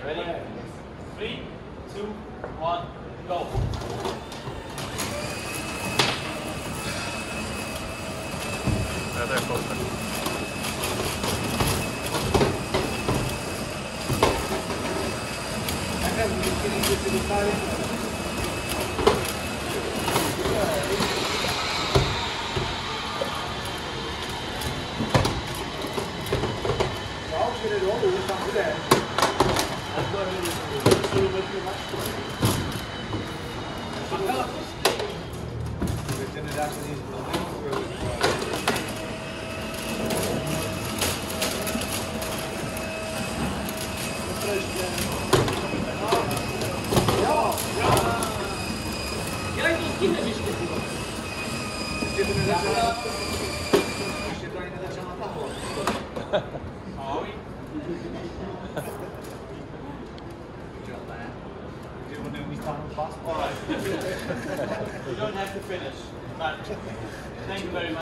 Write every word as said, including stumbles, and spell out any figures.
Ready? Three, two, one, go. Ja, det är klokt. Alright. You don't have to finish, but thank you very much.